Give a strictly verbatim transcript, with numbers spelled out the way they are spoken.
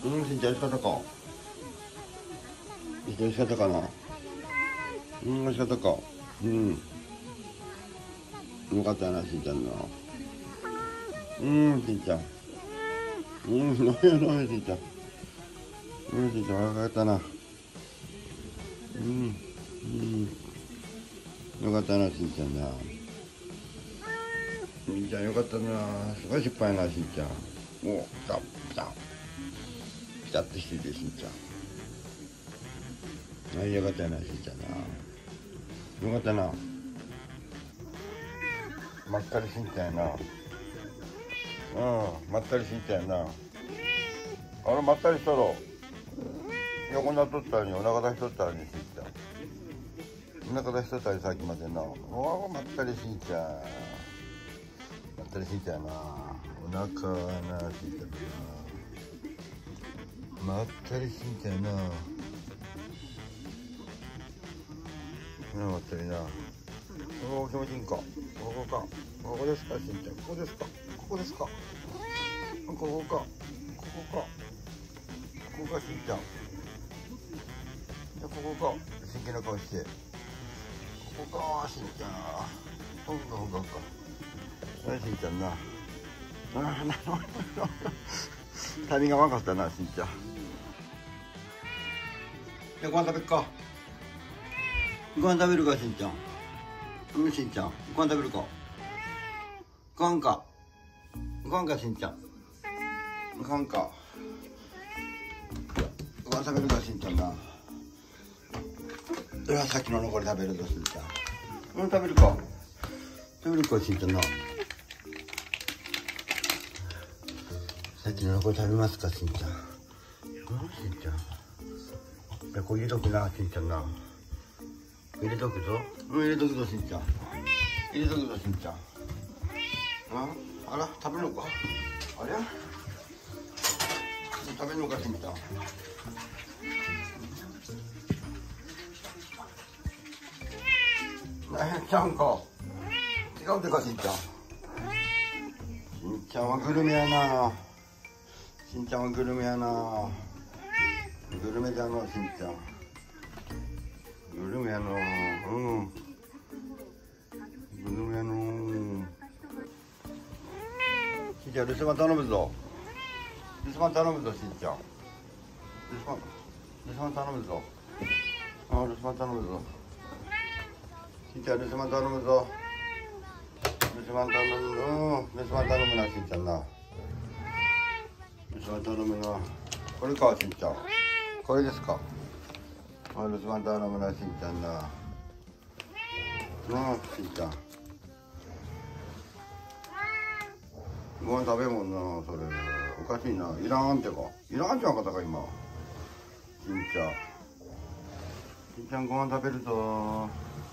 うん、しんちゃん、美味しかったか。美味しかったかな。うん、美味しかったか。うん。よかったな、しんちゃんな。うん、しんちゃん。うん、飲めよ飲めよ、しんちゃん。うん、しんちゃん、よかったな。うん、うん。よかったな、しんちゃんな。しんちゃん、よかったな。すごい失敗な、しんちゃん。おう、ピタッ、ピタッ。ピタッとしてて、しんちゃん。はい、よかったな、しんちゃんな。よかったな。まったりしんちゃんやな。うん、まったりしんちゃんやな。あれ、まったりしとろ。横になっとったのに、お腹出しとったのに、しんちゃん。お腹出しとったり、さっきまでな。おお、まったりしんちゃん。まったりしんちゃんやな。お腹はな、しんちゃんな。まったりしんちゃんやな。な、まったりな。おお、気持ちいいんか。ここか。ここですか、しんちゃん。ここですか。ここですか。ここか。ここか。ここか、しんちゃん。じゃ、ここか。真剣な顔して。ここか、しんちゃん。ほんかほんかほんか。はい、しんちゃんな。ああ、なるほど。タイミングが悪かったな、しんちゃん。じゃ、ご飯食べっか。ご飯食べるか、しんちゃん。うん、しんちゃん。ご飯食べるか。ご飯か。ご飯か、しんちゃん。ご飯か。ご飯食べるか、しんちゃんな。うわ、さっきの残り食べるぞ、しんちゃん。うん、食べるか。食べるか、しんちゃんな。さっきの残り食べますか、しんちゃん。うん、しんちゃん。じゃ、これ入れとくな、しんちゃんな。入れとくぞ。うん、入れとくぞ、しんちゃん。入れとくぞ、しんちゃん。あ、あら、食べるのか。あれ。食べるのか、しんちゃん。え、ちゃんか。違うてか、しんちゃん。しんちゃんはグルメやな。しんちゃんはグルメやな。グルメだな、しんちゃん。グルメやな。うん。グルメやな。しんちゃん、留守番頼むぞ。留守番頼むぞ、しんちゃん。留守番。留守番頼むぞ。あ、留守番頼むぞ。しんちゃん、留守番頼むぞ。留守番頼むぞ。留守番頼むな、しんちゃんな。留守番頼むな。これか、しんちゃん。これですか。あ、留守番頼むな、しんちゃんな。なあ、しんちゃん。ご飯食べんもんな、それ。おかしいな。いらんってか。いらんちゃうかったか、今。しんちゃん。しんちゃん、ご飯食べるぞ。